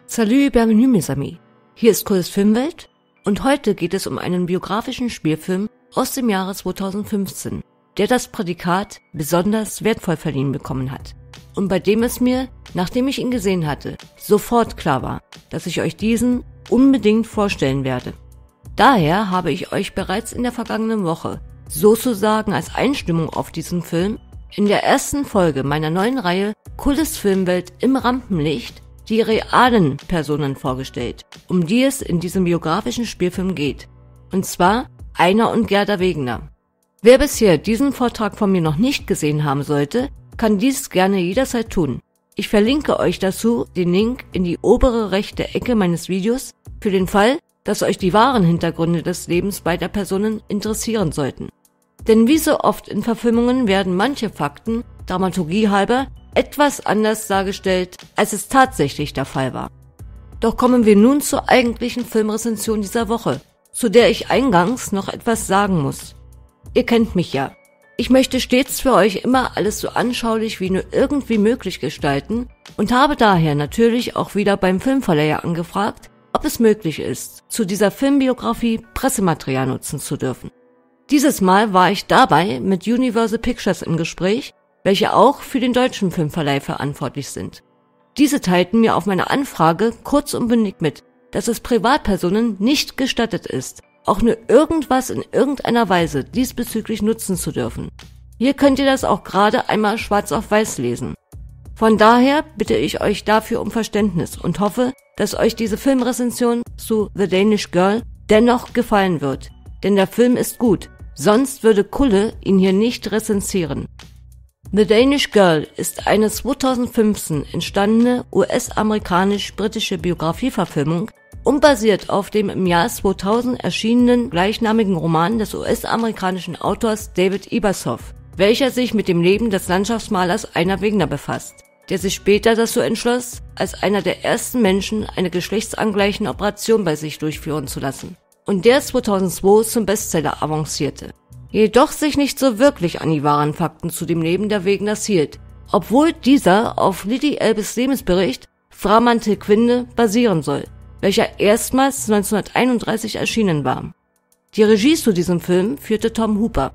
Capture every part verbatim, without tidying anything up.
Salut, bienvenue mes amis. Hier ist Coles Filmwelt und heute geht es um einen biografischen Spielfilm aus dem Jahre zweitausendfünfzehn, der das Prädikat besonders wertvoll verliehen bekommen hat und bei dem es mir, nachdem ich ihn gesehen hatte, sofort klar war, dass ich euch diesen unbedingt vorstellen werde. Daher habe ich euch bereits in der vergangenen Woche, sozusagen als Einstimmung auf diesen Film, in der ersten Folge meiner neuen Reihe Coles Filmwelt im Rampenlicht die realen Personen vorgestellt, um die es in diesem biografischen Spielfilm geht. Und zwar Einar und Gerda Wegener. Wer bisher diesen Vortrag von mir noch nicht gesehen haben sollte, kann dies gerne jederzeit tun. Ich verlinke euch dazu den Link in die obere rechte Ecke meines Videos für den Fall, dass euch die wahren Hintergründe des Lebens beider Personen interessieren sollten. Denn wie so oft in Verfilmungen werden manche Fakten, Dramaturgie halber, etwas anders dargestellt, als es tatsächlich der Fall war. Doch kommen wir nun zur eigentlichen Filmrezension dieser Woche, zu der ich eingangs noch etwas sagen muss. Ihr kennt mich ja. Ich möchte stets für euch immer alles so anschaulich wie nur irgendwie möglich gestalten und habe daher natürlich auch wieder beim Filmverleiher angefragt, ob es möglich ist, zu dieser Filmbiografie Pressematerial nutzen zu dürfen. Dieses Mal war ich dabei mit Universal Pictures im Gespräch, welche auch für den deutschen Filmverleih verantwortlich sind. Diese teilten mir auf meine Anfrage kurz und bündig mit, dass es Privatpersonen nicht gestattet ist, auch nur irgendwas in irgendeiner Weise diesbezüglich nutzen zu dürfen. Hier könnt ihr das auch gerade einmal schwarz auf weiß lesen. Von daher bitte ich euch dafür um Verständnis und hoffe, dass euch diese Filmrezension zu The Danish Girl dennoch gefallen wird, denn der Film ist gut, sonst würde Kulle ihn hier nicht rezensieren. The Danish Girl ist eine zweitausendfünfzehn entstandene U S-amerikanisch-britische Biografieverfilmung und basiert auf dem im Jahr zweitausend erschienenen gleichnamigen Roman des U S-amerikanischen Autors David Ebershoff, welcher sich mit dem Leben des Landschaftsmalers Einar Wegener befasst, der sich später dazu entschloss, als einer der ersten Menschen eine geschlechtsangleichende Operation bei sich durchführen zu lassen und der zweitausendzwei zum Bestseller avancierte. Jedoch sich nicht so wirklich an die wahren Fakten zu dem Leben der Wegeners hielt, obwohl dieser auf Lili Elbes Lebensbericht Framante Quinde basieren soll, welcher erstmals neunzehnhunderteinunddreißig erschienen war. Die Regie zu diesem Film führte Tom Hooper.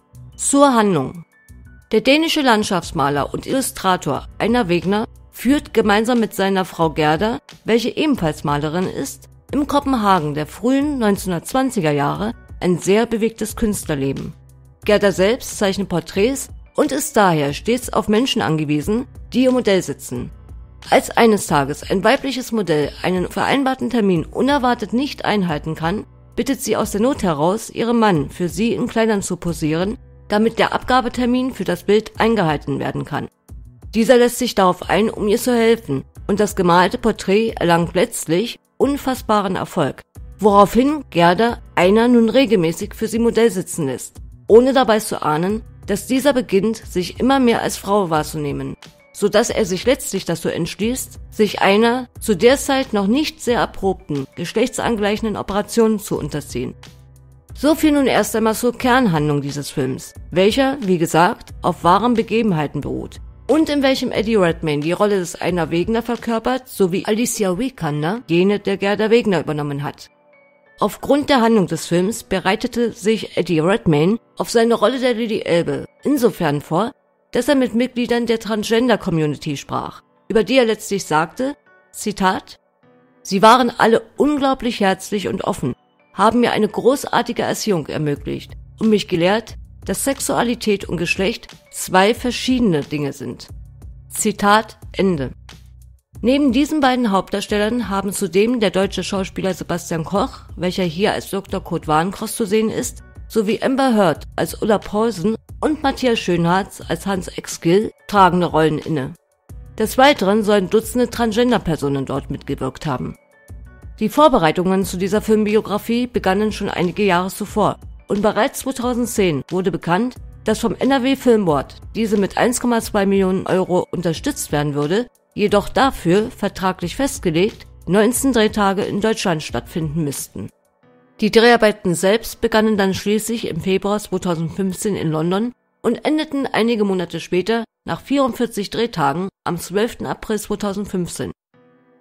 Zur Handlung. Der dänische Landschaftsmaler und Illustrator Einar Wegener führt gemeinsam mit seiner Frau Gerda, welche ebenfalls Malerin ist, im Kopenhagen der frühen neunzehnhundertzwanziger Jahre ein sehr bewegtes Künstlerleben. Gerda selbst zeichnet Porträts und ist daher stets auf Menschen angewiesen, die ihr Modell sitzen. Als eines Tages ein weibliches Modell einen vereinbarten Termin unerwartet nicht einhalten kann, bittet sie aus der Not heraus, ihren Mann für sie in Kleidern zu posieren, damit der Abgabetermin für das Bild eingehalten werden kann. Dieser lässt sich darauf ein, um ihr zu helfen, und das gemalte Porträt erlangt letztlich unfassbaren Erfolg, woraufhin Gerda Einar nun regelmäßig für sie Modell sitzen lässt, ohne dabei zu ahnen, dass dieser beginnt, sich immer mehr als Frau wahrzunehmen, so dass er sich letztlich dazu entschließt, sich einer zu der Zeit noch nicht sehr erprobten, geschlechtsangleichenden Operationen zu unterziehen. So viel nun erst einmal zur Kernhandlung dieses Films, welcher, wie gesagt, auf wahren Begebenheiten beruht und in welchem Eddie Redmayne die Rolle des Einar Wegener verkörpert, sowie Alicia Vikander jene der Gerda Wegener übernommen hat. Aufgrund der Handlung des Films bereitete sich Eddie Redmayne auf seine Rolle der Lili Elbe insofern vor, dass er mit Mitgliedern der Transgender-Community sprach, über die er letztlich sagte, Zitat, „Sie waren alle unglaublich herzlich und offen, haben mir eine großartige Erziehung ermöglicht und mich gelehrt, dass Sexualität und Geschlecht zwei verschiedene Dinge sind." Zitat Ende. Neben diesen beiden Hauptdarstellern haben zudem der deutsche Schauspieler Sebastian Koch, welcher hier als Doktor Kurt Warncross zu sehen ist, sowie Amber Heard als Ulla Paulsen und Matthias Schönhardt als Hans Exgill tragende Rollen inne. Des Weiteren sollen Dutzende Transgender-Personen dort mitgewirkt haben. Die Vorbereitungen zu dieser Filmbiografie begannen schon einige Jahre zuvor und bereits zweitausendzehn wurde bekannt, dass vom N R W Filmboard diese mit eins Komma zwei Millionen Euro unterstützt werden würde, jedoch dafür, vertraglich festgelegt, neunzehn Drehtage in Deutschland stattfinden müssten. Die Dreharbeiten selbst begannen dann schließlich im Februar zweitausendfünfzehn in London und endeten einige Monate später nach vierundvierzig Drehtagen am zwölften April zweitausendfünfzehn.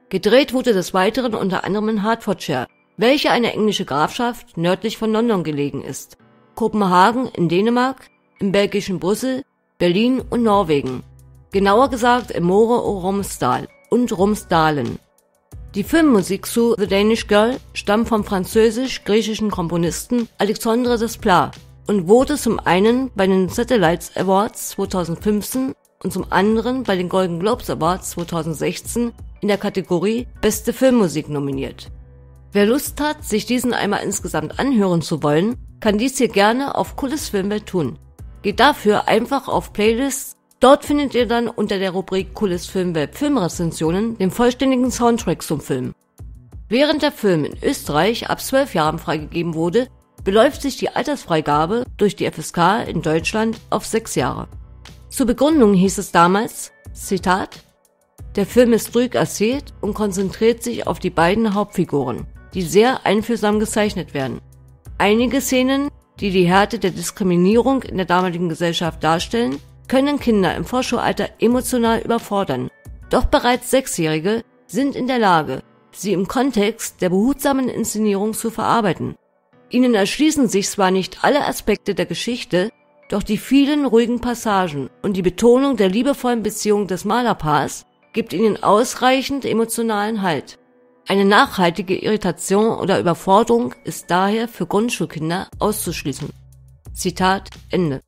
Gedreht wurde des Weiteren unter anderem in Hertfordshire, welche eine englische Grafschaft nördlich von London gelegen ist, Kopenhagen in Dänemark, im belgischen Brüssel, Berlin und Norwegen, genauer gesagt im Møre og Romsdal und Romsdalen. Die Filmmusik zu The Danish Girl stammt vom französisch-griechischen Komponisten Alexandre Desplat und wurde zum einen bei den Satellites Awards zweitausendfünfzehn und zum anderen bei den Golden Globes Awards zweitausendsechzehn in der Kategorie Beste Filmmusik nominiert. Wer Lust hat, sich diesen einmal insgesamt anhören zu wollen, kann dies hier gerne auf Cooles Filmwelt tun. Geht dafür einfach auf Playlists. Dort findet ihr dann unter der Rubrik Cooles Filmwelt Filmrezensionen den vollständigen Soundtrack zum Film. Während der Film in Österreich ab zwölf Jahren freigegeben wurde, beläuft sich die Altersfreigabe durch die F S K in Deutschland auf sechs Jahre. Zur Begründung hieß es damals, Zitat, der Film ist ruhig erzählt und konzentriert sich auf die beiden Hauptfiguren, die sehr einfühlsam gezeichnet werden. Einige Szenen, die die Härte der Diskriminierung in der damaligen Gesellschaft darstellen, können Kinder im Vorschulalter emotional überfordern. Doch bereits Sechsjährige sind in der Lage, sie im Kontext der behutsamen Inszenierung zu verarbeiten. Ihnen erschließen sich zwar nicht alle Aspekte der Geschichte, doch die vielen ruhigen Passagen und die Betonung der liebevollen Beziehung des Malerpaars gibt ihnen ausreichend emotionalen Halt. Eine nachhaltige Irritation oder Überforderung ist daher für Grundschulkinder auszuschließen. Zitat Ende.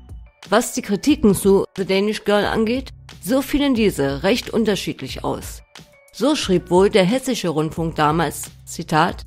Was die Kritiken zu The Danish Girl angeht, so fielen diese recht unterschiedlich aus. So schrieb wohl der Hessische Rundfunk damals, Zitat,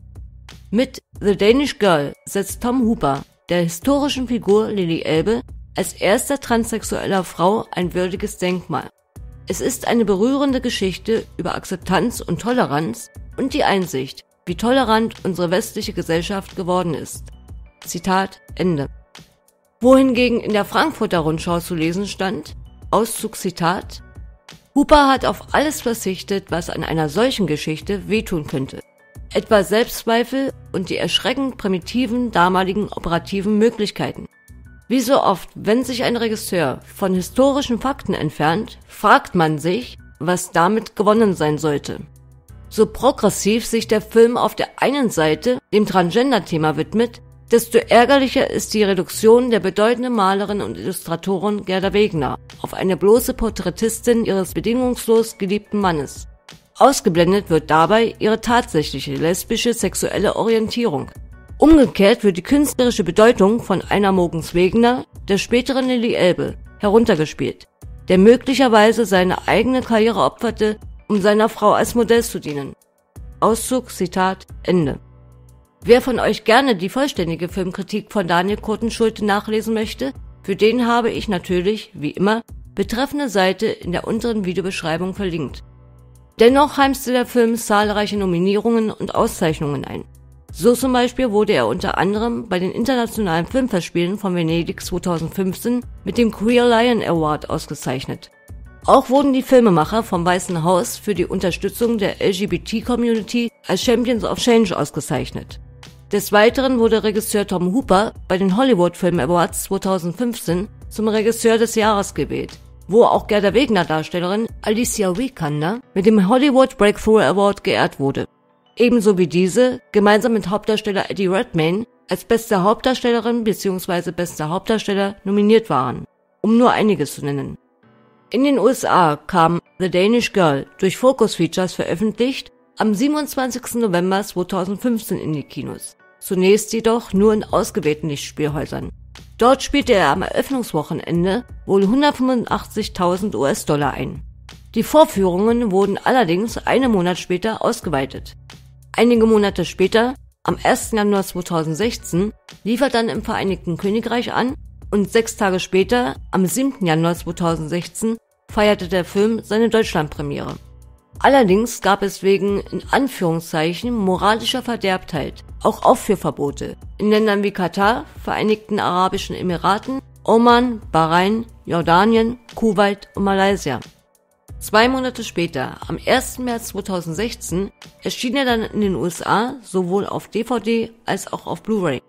mit The Danish Girl setzt Tom Hooper der historischen Figur Lily Elbe als erster transsexueller Frau ein würdiges Denkmal. Es ist eine berührende Geschichte über Akzeptanz und Toleranz und die Einsicht, wie tolerant unsere westliche Gesellschaft geworden ist. Zitat Ende. Wohingegen in der Frankfurter Rundschau zu lesen stand, Auszug Zitat, Hooper hat auf alles verzichtet, was an einer solchen Geschichte wehtun könnte. Etwa Selbstzweifel und die erschreckend primitiven damaligen operativen Möglichkeiten. Wie so oft, wenn sich ein Regisseur von historischen Fakten entfernt, fragt man sich, was damit gewonnen sein sollte. So progressiv sich der Film auf der einen Seite dem Transgender-Thema widmet, desto ärgerlicher ist die Reduktion der bedeutenden Malerin und Illustratorin Gerda Wegner auf eine bloße Porträtistin ihres bedingungslos geliebten Mannes. Ausgeblendet wird dabei ihre tatsächliche lesbische sexuelle Orientierung. Umgekehrt wird die künstlerische Bedeutung von Einar Mogens Wegner, der späteren Lily Elbe, heruntergespielt, der möglicherweise seine eigene Karriere opferte, um seiner Frau als Modell zu dienen. Auszug, Zitat, Ende. Wer von euch gerne die vollständige Filmkritik von Daniel Kurtenschulte nachlesen möchte, für den habe ich natürlich, wie immer, betreffende Seite in der unteren Videobeschreibung verlinkt. Dennoch heimste der Film zahlreiche Nominierungen und Auszeichnungen ein. So zum Beispiel wurde er unter anderem bei den internationalen Filmfestspielen von Venedig zweitausendfünfzehn mit dem Queer Lion Award ausgezeichnet. Auch wurden die Filmemacher vom Weißen Haus für die Unterstützung der L G B T-Community als Champions of Change ausgezeichnet. Des Weiteren wurde Regisseur Tom Hooper bei den Hollywood Film Awards zweitausendfünfzehn zum Regisseur des Jahres gewählt, wo auch Gerda Wegner Darstellerin Alicia Vikander mit dem Hollywood Breakthrough Award geehrt wurde. Ebenso wie diese, gemeinsam mit Hauptdarsteller Eddie Redmayne, als beste Hauptdarstellerin bzw. bester Hauptdarsteller nominiert waren, um nur einige zu nennen. In den U S A kam The Danish Girl durch Focus Features veröffentlicht am siebenundzwanzigsten November zweitausendfünfzehn in die Kinos, zunächst jedoch nur in ausgewählten Lichtspielhäusern. Dort spielte er am Eröffnungswochenende wohl hundertfünfundachtzigtausend U S-Dollar ein. Die Vorführungen wurden allerdings einen Monat später ausgeweitet. Einige Monate später, am ersten Januar zweitausendsechzehn, lief er dann im Vereinigten Königreich an und sechs Tage später, am siebten Januar zweitausendsechzehn, feierte der Film seine Deutschlandpremiere. Allerdings gab es wegen, in Anführungszeichen, moralischer Verderbtheit auch Aufführverbote in Ländern wie Katar, Vereinigten Arabischen Emiraten, Oman, Bahrain, Jordanien, Kuwait und Malaysia. Zwei Monate später, am ersten März zweitausendsechzehn, erschien er dann in den U S A sowohl auf D V D als auch auf Blu-ray.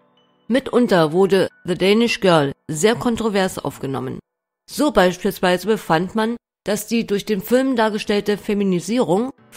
Mitunter wurde The Danish Girl sehr kontrovers aufgenommen. So beispielsweise befand man, dass die durch den Film dargestellte Feminisierung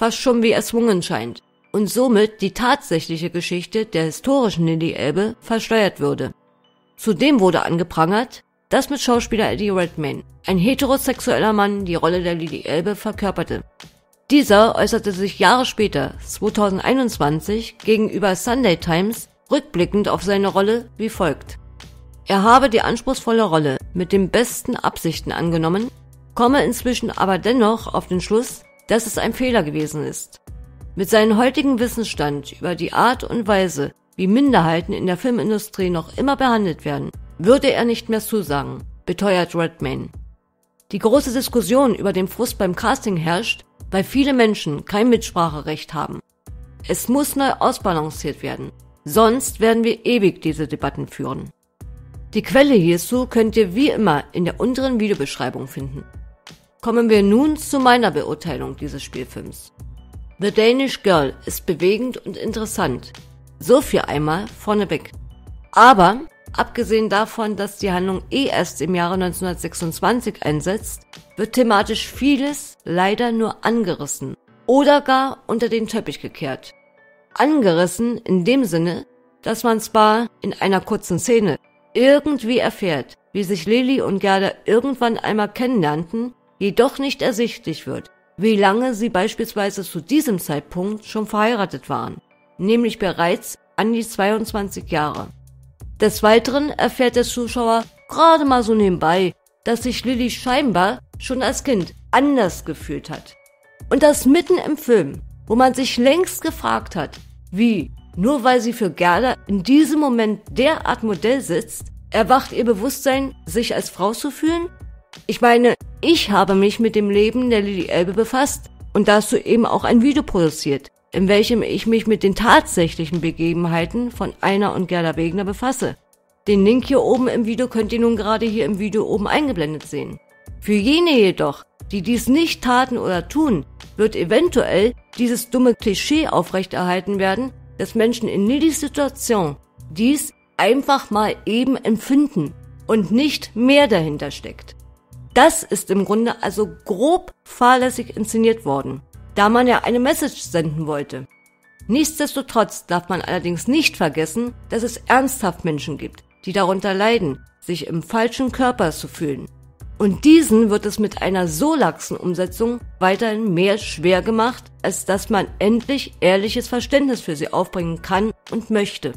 fast schon wie erzwungen scheint und somit die tatsächliche Geschichte der historischen Lily Elbe verschleiert würde. Zudem wurde angeprangert, dass mit Schauspieler Eddie Redmayne ein heterosexueller Mann die Rolle der Lily Elbe verkörperte. Dieser äußerte sich Jahre später, zweitausendeinundzwanzig, gegenüber Sunday Times rückblickend auf seine Rolle wie folgt: Er habe die anspruchsvolle Rolle mit den besten Absichten angenommen, komme inzwischen aber dennoch auf den Schluss, dass es ein Fehler gewesen ist. Mit seinem heutigen Wissensstand über die Art und Weise, wie Minderheiten in der Filmindustrie noch immer behandelt werden, würde er nicht mehr zusagen, beteuert Redmayne. Die große Diskussion über den Frust beim Casting herrscht, weil viele Menschen kein Mitspracherecht haben. Es muss neu ausbalanciert werden, sonst werden wir ewig diese Debatten führen. Die Quelle hierzu könnt ihr wie immer in der unteren Videobeschreibung finden. Kommen wir nun zu meiner Beurteilung dieses Spielfilms. The Danish Girl ist bewegend und interessant. So viel einmal vorneweg. Aber, abgesehen davon, dass die Handlung eh erst im Jahre neunzehnhundertsechsundzwanzig einsetzt, wird thematisch vieles leider nur angerissen oder gar unter den Teppich gekehrt. Angerissen in dem Sinne, dass man zwar in einer kurzen Szene irgendwie erfährt, wie sich Lily und Gerda irgendwann einmal kennenlernten, jedoch nicht ersichtlich wird, wie lange sie beispielsweise zu diesem Zeitpunkt schon verheiratet waren, nämlich bereits an die zweiundzwanzig Jahre. Des Weiteren erfährt der Zuschauer gerade mal so nebenbei, dass sich Lily scheinbar schon als Kind anders gefühlt hat. Und das mitten im Film, wo man sich längst gefragt hat, wie, nur weil sie für Gerda in diesem Moment derart Modell sitzt, erwacht ihr Bewusstsein, sich als Frau zu fühlen? Ich meine, ich habe mich mit dem Leben der Lily Elbe befasst und dazu eben auch ein Video produziert, in welchem ich mich mit den tatsächlichen Begebenheiten von Einar und Gerda Wegner befasse. Den Link hier oben im Video könnt ihr nun gerade hier im Video oben eingeblendet sehen. Für jene jedoch, die dies nicht taten oder tun, wird eventuell dieses dumme Klischee aufrechterhalten werden, dass Menschen in Lillys Situation dies einfach mal eben empfinden und nicht mehr dahinter steckt. Das ist im Grunde also grob fahrlässig inszeniert worden, da man ja eine Message senden wollte. Nichtsdestotrotz darf man allerdings nicht vergessen, dass es ernsthaft Menschen gibt, die darunter leiden, sich im falschen Körper zu fühlen. Und diesen wird es mit einer so laxen Umsetzung weiterhin mehr schwer gemacht, als dass man endlich ehrliches Verständnis für sie aufbringen kann und möchte.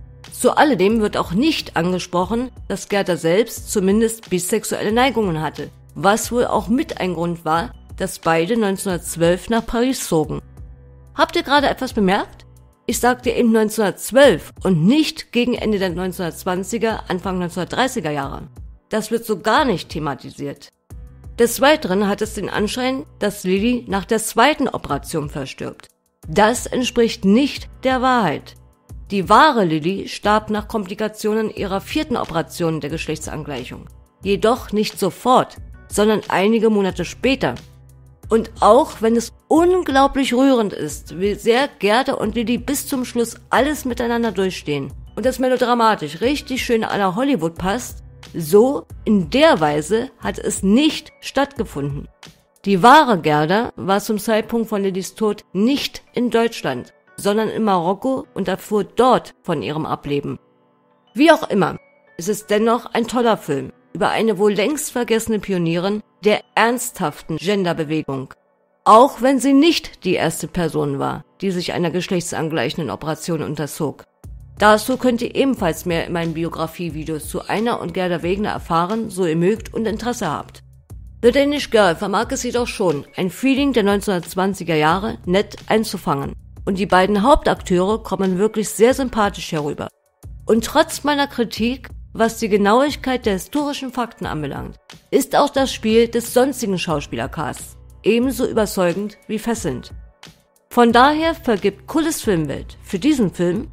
Zu alledem wird auch nicht angesprochen, dass Gerda selbst zumindest bisexuelle Neigungen hatte, was wohl auch mit ein Grund war, dass beide neunzehnhundertzwölf nach Paris zogen. Habt ihr gerade etwas bemerkt? Ich sagte eben neunzehnhundertzwölf und nicht gegen Ende der neunzehnhundertzwanziger, Anfang neunzehnhundertdreißiger Jahre. Das wird so gar nicht thematisiert. Des Weiteren hat es den Anschein, dass Lily nach der zweiten Operation verstirbt. Das entspricht nicht der Wahrheit. Die wahre Lily starb nach Komplikationen ihrer vierten Operation der Geschlechtsangleichung. Jedoch nicht sofort, sondern einige Monate später. Und auch wenn es unglaublich rührend ist, wie sehr Gerda und Lily bis zum Schluss alles miteinander durchstehen und das melodramatisch richtig schön à la Hollywood passt, so in der Weise hat es nicht stattgefunden. Die wahre Gerda war zum Zeitpunkt von Lillys Tod nicht in Deutschland, sondern in Marokko und erfuhr dort von ihrem Ableben. Wie auch immer, es ist dennoch ein toller Film über eine wohl längst vergessene Pionierin der ernsthaften Genderbewegung. Auch wenn sie nicht die erste Person war, die sich einer geschlechtsangleichenden Operation unterzog. Dazu könnt ihr ebenfalls mehr in meinen Biografie-Videos zu Einar und Gerda Wegner erfahren, so ihr mögt und Interesse habt. The Danish Girl vermag es jedoch schon, ein Feeling der neunzehnhundertzwanziger Jahre nett einzufangen. Und die beiden Hauptakteure kommen wirklich sehr sympathisch herüber. Und trotz meiner Kritik, was die Genauigkeit der historischen Fakten anbelangt, ist auch das Spiel des sonstigen Schauspielercasts ebenso überzeugend wie fesselnd. Von daher vergibt Kulles Filmwelt für diesen Film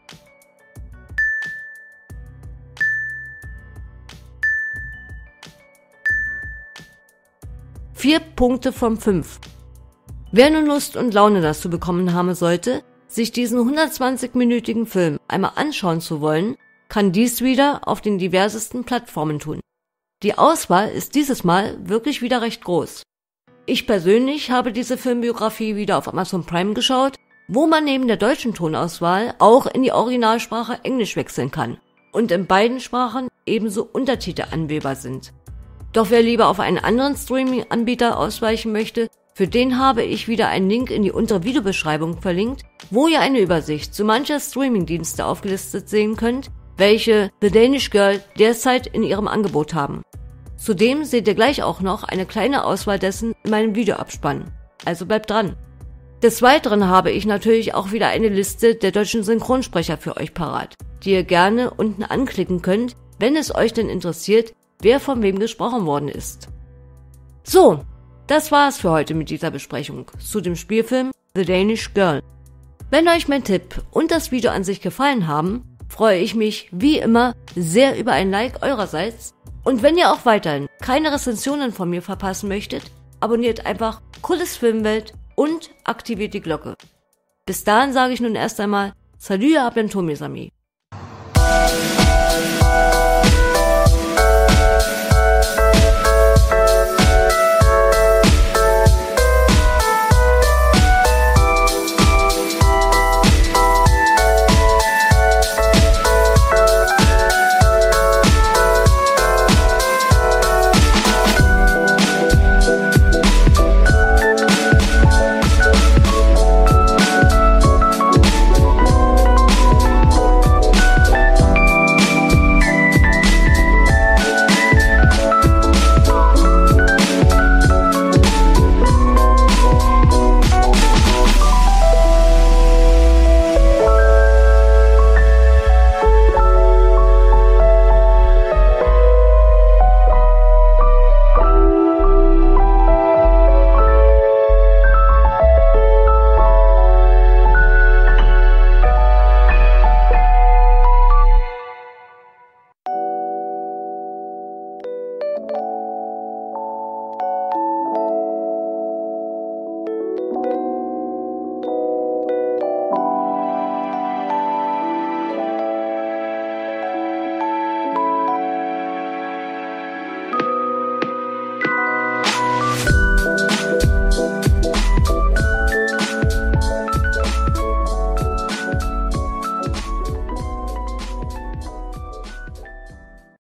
vier Punkte von fünf. Wer nun Lust und Laune dazu bekommen haben sollte, sich diesen hundertzwanzig-minütigen Film einmal anschauen zu wollen, kann dies wieder auf den diversesten Plattformen tun. Die Auswahl ist dieses Mal wirklich wieder recht groß. Ich persönlich habe diese Filmbiografie wieder auf Amazon Prime geschaut, wo man neben der deutschen Tonauswahl auch in die Originalsprache Englisch wechseln kann und in beiden Sprachen ebenso Untertitel anwählbar sind. Doch wer lieber auf einen anderen Streaming-Anbieter ausweichen möchte, für den habe ich wieder einen Link in die untere Videobeschreibung verlinkt, wo ihr eine Übersicht zu mancher Streaming-Dienste aufgelistet sehen könnt, welche The Danish Girl derzeit in ihrem Angebot haben. Zudem seht ihr gleich auch noch eine kleine Auswahl dessen in meinem Videoabspann, also bleibt dran. Des Weiteren habe ich natürlich auch wieder eine Liste der deutschen Synchronsprecher für euch parat, die ihr gerne unten anklicken könnt, wenn es euch denn interessiert, wer von wem gesprochen worden ist. So, das war's für heute mit dieser Besprechung zu dem Spielfilm The Danish Girl. Wenn euch mein Tipp und das Video an sich gefallen haben, freue ich mich wie immer sehr über ein Like eurerseits. Und wenn ihr auch weiterhin keine Rezensionen von mir verpassen möchtet, abonniert einfach Cooles Filmwelt und aktiviert die Glocke. Bis dahin sage ich nun erst einmal Salut à bientôt mes amis.